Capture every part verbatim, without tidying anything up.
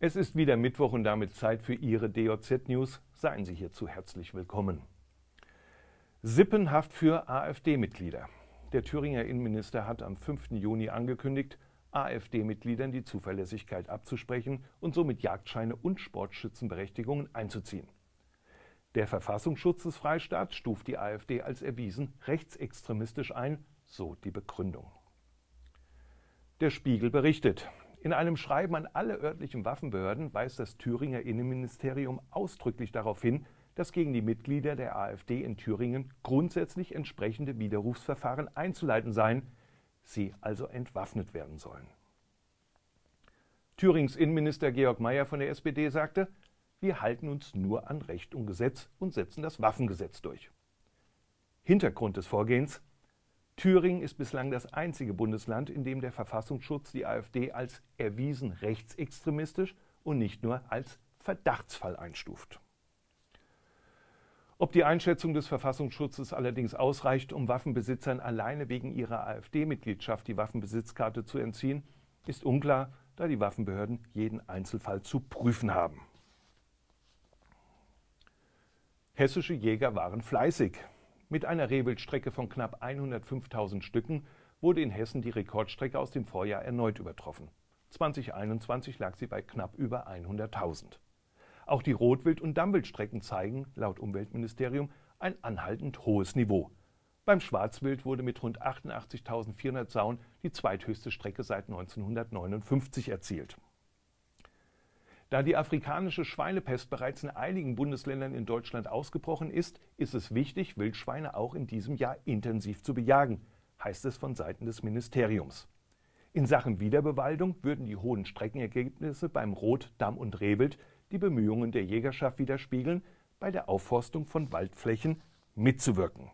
Es ist wieder Mittwoch und damit Zeit für Ihre D J Z-News. Seien Sie hierzu herzlich willkommen. Sippenhaft für AfD-Mitglieder. Der Thüringer Innenminister hat am fünften Juni angekündigt, AfD-Mitgliedern die Zuverlässigkeit abzusprechen und somit Jagdscheine und Sportschützenberechtigungen einzuziehen. Der Verfassungsschutz des Freistaats stuft die AfD als erwiesen rechtsextremistisch ein, so die Begründung. Der Spiegel berichtet: In einem Schreiben an alle örtlichen Waffenbehörden weist das Thüringer Innenministerium ausdrücklich darauf hin, dass gegen die Mitglieder der AfD in Thüringen grundsätzlich entsprechende Widerrufsverfahren einzuleiten seien, sie also entwaffnet werden sollen. Thürings Innenminister Georg Mayer von der S P D sagte: Wir halten uns nur an Recht und Gesetz und setzen das Waffengesetz durch. Hintergrund des Vorgehens: Thüringen ist bislang das einzige Bundesland, in dem der Verfassungsschutz die AfD als erwiesen rechtsextremistisch und nicht nur als Verdachtsfall einstuft. Ob die Einschätzung des Verfassungsschutzes allerdings ausreicht, um Waffenbesitzern alleine wegen ihrer AfD-Mitgliedschaft die Waffenbesitzkarte zu entziehen, ist unklar, da die Waffenbehörden jeden Einzelfall zu prüfen haben. Hessische Jäger waren fleißig. Mit einer Rehwildstrecke von knapp hundertfünftausend Stücken wurde in Hessen die Rekordstrecke aus dem Vorjahr erneut übertroffen. zweitausendeinundzwanzig lag sie bei knapp über hunderttausend. Auch die Rotwild- und Dammwildstrecken zeigen, laut Umweltministerium, ein anhaltend hohes Niveau. Beim Schwarzwild wurde mit rund achtundachtzigtausendvierhundert Sauen die zweithöchste Strecke seit neunzehnhundertneunundfünfzig erzielt. Da die afrikanische Schweinepest bereits in einigen Bundesländern in Deutschland ausgebrochen ist, ist es wichtig, Wildschweine auch in diesem Jahr intensiv zu bejagen, heißt es von Seiten des Ministeriums. In Sachen Wiederbewaldung würden die hohen Streckenergebnisse beim Rot-, Damm- und Rehwild die Bemühungen der Jägerschaft widerspiegeln, bei der Aufforstung von Waldflächen mitzuwirken.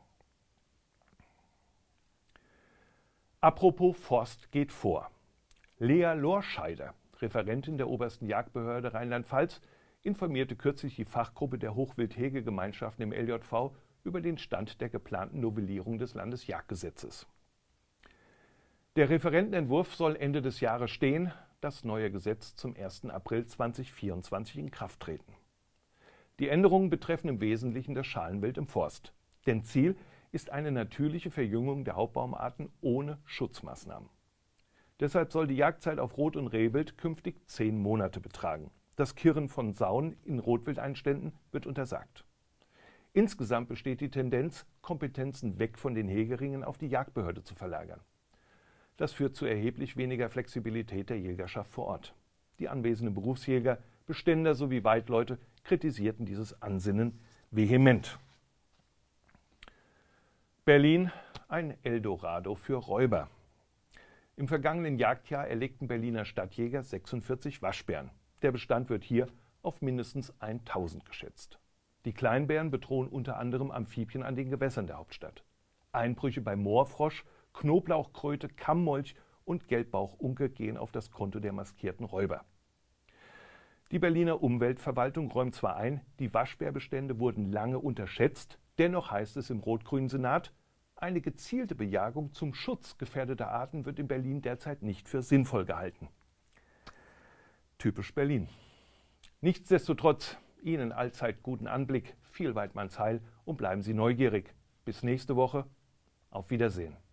Apropos Forst geht vor. Lea Lorscheider, Referentin der obersten Jagdbehörde Rheinland-Pfalz, informierte kürzlich die Fachgruppe der Hochwildhegegemeinschaften im L J V über den Stand der geplanten Novellierung des Landesjagdgesetzes. Der Referentenentwurf soll Ende des Jahres stehen, das neue Gesetz zum ersten April zweitausendvierundzwanzig in Kraft treten. Die Änderungen betreffen im Wesentlichen das Schalenwild im Forst. Denn Ziel ist eine natürliche Verjüngung der Hauptbaumarten ohne Schutzmaßnahmen. Deshalb soll die Jagdzeit auf Rot- und Rehwild künftig zehn Monate betragen. Das Kirren von Sauen in Rotwildeinständen wird untersagt. Insgesamt besteht die Tendenz, Kompetenzen weg von den Hegeringen auf die Jagdbehörde zu verlagern. Das führt zu erheblich weniger Flexibilität der Jägerschaft vor Ort. Die anwesenden Berufsjäger, Beständer sowie Weidleute kritisierten dieses Ansinnen vehement. Berlin, ein Eldorado für Räuber. Im vergangenen Jagdjahr erlegten Berliner Stadtjäger sechsundvierzig Waschbären. Der Bestand wird hier auf mindestens tausend geschätzt. Die Kleinbären bedrohen unter anderem Amphibien an den Gewässern der Hauptstadt. Einbrüche bei Moorfrosch, Knoblauchkröte, Kammmolch und Gelbbauchunke gehen auf das Konto der maskierten Räuber. Die Berliner Umweltverwaltung räumt zwar ein, die Waschbärbestände wurden lange unterschätzt, dennoch heißt es im rot-grünen Senat, eine gezielte Bejagung zum Schutz gefährdeter Arten wird in Berlin derzeit nicht für sinnvoll gehalten. Typisch Berlin. Nichtsdestotrotz, Ihnen allzeit guten Anblick, viel Weidmanns Heil und bleiben Sie neugierig. Bis nächste Woche. Auf Wiedersehen.